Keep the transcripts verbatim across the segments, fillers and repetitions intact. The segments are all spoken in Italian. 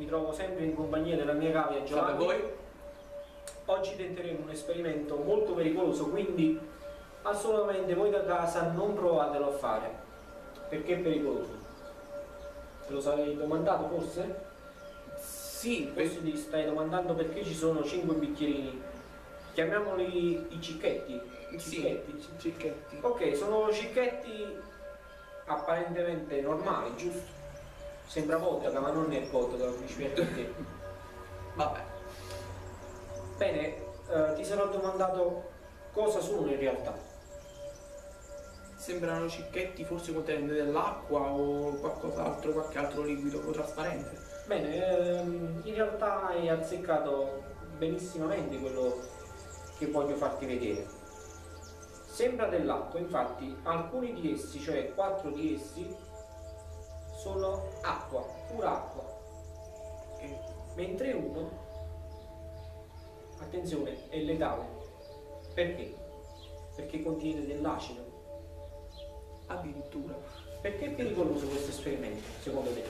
trovo sempre in compagnia della mia cavia Giovanni. Voi? Oggi tenteremo un esperimento molto pericoloso, quindi assolutamente voi da casa non provatelo a fare. Perché è pericoloso? Te lo sarei domandato forse? Sì, Forse ti stai domandando perché ci sono cinque bicchierini. Chiamiamoli i cicchetti. I cicchetti. Sì, cicchetti. Ok, sono cicchetti apparentemente normali, giusto? Sembra vodka, ma non è vodka, lo dici per te. Vabbè. Bene, eh, ti sarò domandato cosa sono in realtà. Sembrano cicchetti forse contenenti dell'acqua o qualcos'altro, qualche altro liquido o trasparente. Bene, ehm, in realtà hai azzeccato benissimamente quello che voglio farti vedere. Sembra dell'acqua, infatti alcuni di essi, cioè quattro di essi, sono acqua, pura acqua. E... Mentre uno, attenzione, è letale. Perché? Perché contiene dell'acido. Addirittura. Perché è pericoloso questo esperimento, secondo te?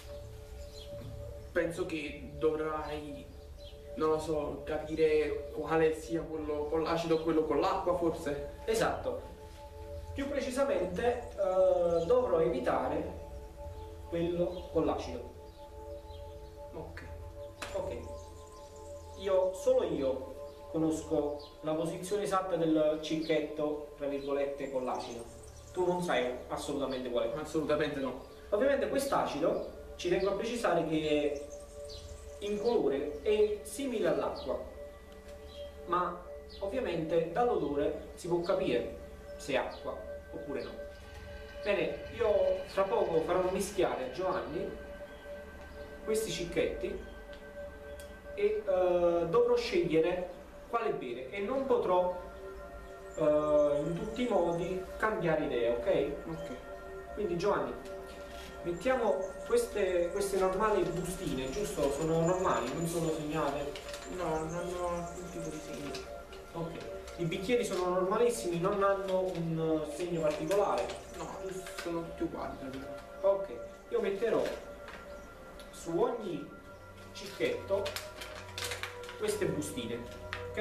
Penso che dovrai, non lo so, capire quale sia quello con l'acido o quello con l'acqua, forse? Esatto. Più precisamente eh, dovrò evitare quello con l'acido. Ok. Ok. Io, solo io conosco la posizione esatta del cicchetto, tra virgolette, con l'acido. Tu non sai assolutamente qual è. Assolutamente no. Ovviamente quest'acido, ci tengo a precisare che in colore è simile all'acqua, ma ovviamente dall'odore si può capire se è acqua oppure no. Bene, io fra poco farò mischiare a Giovanni questi cicchetti e eh, dovrò scegliere quale bere e non potrò eh, in tutti i modi cambiare idea, ok? Ok. Quindi Giovanni, mettiamo queste, queste normali bustine, giusto? Sono normali, non sono segnate? No, non ho alcun tipo di segno. Ok. I bicchieri sono normalissimi, non hanno un segno particolare? No, sono tutti uguali. Ok. Io metterò su ogni cicchetto queste bustine, ok?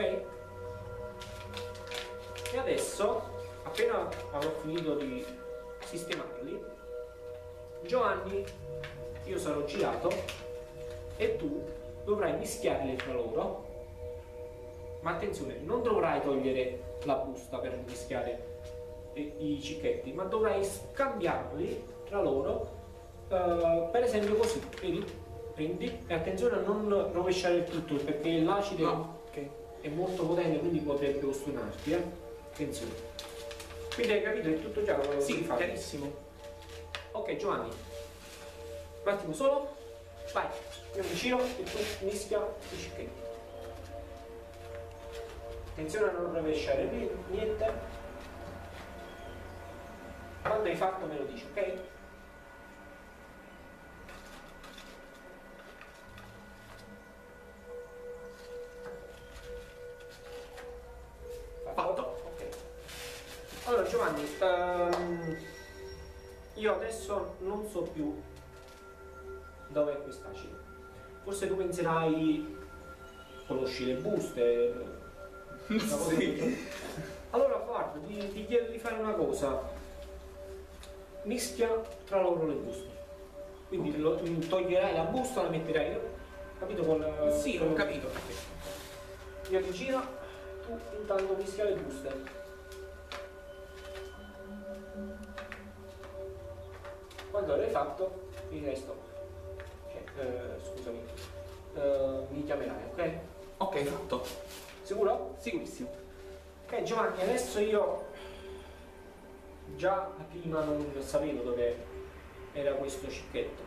E adesso, appena avrò finito di sistemarli, Giovanni, io sarò girato e tu dovrai mischiarli tra loro, ma attenzione, non dovrai togliere la busta per mischiare i cicchetti, ma dovrai scambiarli tra loro, eh, per esempio così, vedi? Prendi e attenzione a non rovesciare il tutto perché l'acido No. Okay. è molto potente, quindi potrebbe ostunarti, eh? Attenzione. Quindi hai capito, è tutto chiaro? Sì, chiarissimo. Ok Giovanni, un attimo solo, vai, io mi giro e tu mischia i cicchetti. Attenzione a non rovesciare niente. Quando hai fatto me lo dici, ok? Fatto. Ok. Allora Giovanni, um, io adesso non so più dove è quest'acido. Forse tu penserai, conosci le buste? Sì. Allora guarda, ti, ti chiedo di fare una cosa. Mischia tra loro le buste. Quindi Okay. lo, toglierai la busta, la metterai, capito? Con, Sì, con ho capito. Io ti giro, tu intanto mischia le buste. Quando l'hai fatto, mi dirai stop. Cioè, eh, scusami, eh, mi chiamerai, ok? Ok, fatto. Sicuro? Sicurissimo. Ok Giovanni, adesso io già prima non sapevo dove era questo cicchetto.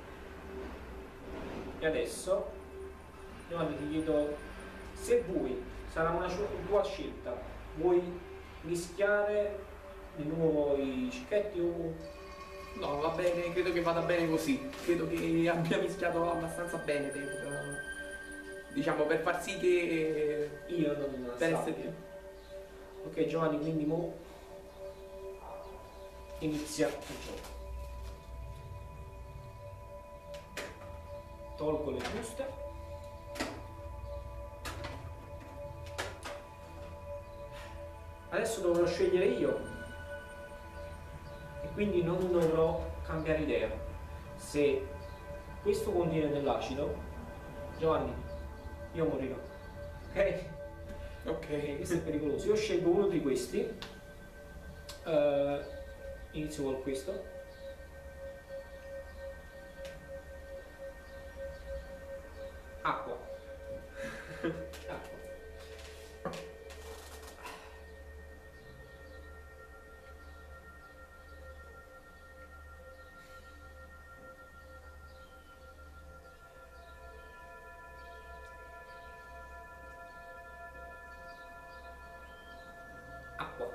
E adesso, Giovanni, ti chiedo se vuoi, sarà una tua scelta, vuoi mischiare di nuovo i cicchetti o... No, va bene, credo che vada bene così. Credo che abbia mischiato abbastanza bene per, diciamo, per far sì che Io non per sappia. essere... Ok Giovanni, quindi mo inizia il gioco. tolgo le buste. Adesso dovrò scegliere io e quindi non dovrò cambiare idea. Se questo contiene dell'acido, Giovanni, io morirò. Ok? Ok, questo è pericoloso. Io scelgo uno di questi. Uh, inizio con questo. Acqua. Acqua. Acqua.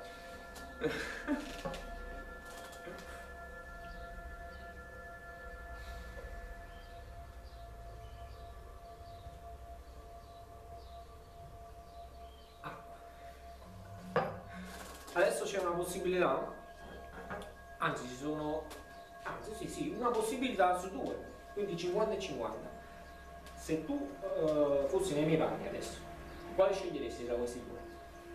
Adesso c'è una possibilità, anzi ci sono, anzi sì sì, una possibilità su due, quindi cinquanta e cinquanta. Se tu uh, fossi nei miei panni adesso, quale sceglieresti tra questi due?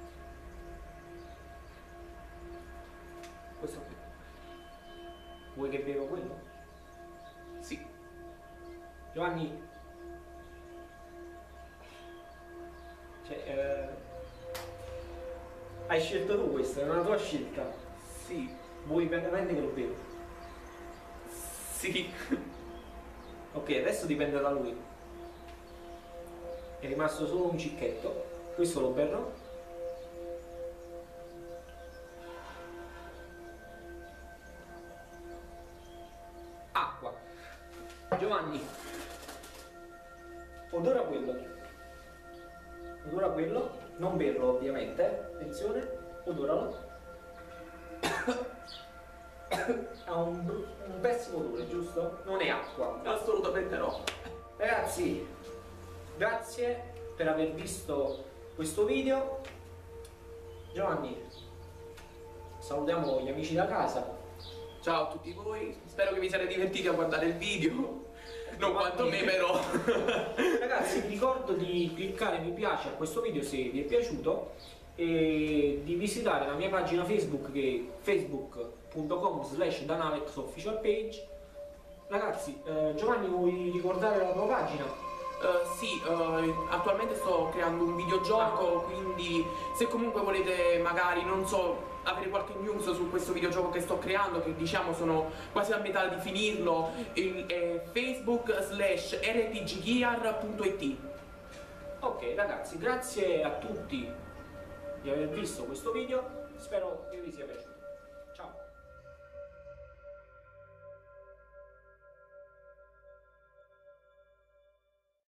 Questo qui. Vuoi che bevo quello? Sì. Giovanni, cioè, eh, hai scelto tu questo, è una tua scelta. Sì. Vuoi veramente che lo bevo? Sì. Ok, adesso dipende da lui. È rimasto solo un cicchetto. Questo lo berrò. Acqua. Giovanni, odora quello. Odora quello. Non berlo ovviamente. Attenzione. Odoralo. Ha un, un pessimo odore, giusto? Non è acqua. Assolutamente no. Ragazzi, grazie per aver visto questo video. Giovanni, salutiamo gli amici da casa. Ciao a tutti voi, spero che vi siate divertiti a guardare il video. Non quanto me però. Ragazzi, vi ricordo di cliccare mi piace a questo video se vi è piaciuto e di visitare la mia pagina Facebook che è facebook punto com slash danalex official page. Ragazzi, eh, Giovanni, vuoi ricordare la tua pagina? Uh, sì, uh, attualmente sto creando un videogioco, quindi se comunque volete magari, non so, avere qualche news su questo videogioco che sto creando, che diciamo sono quasi a metà di finirlo, il, è facebook slash rpggear punto it. Ok ragazzi, grazie a tutti di aver visto questo video, spero che vi sia piaciuto.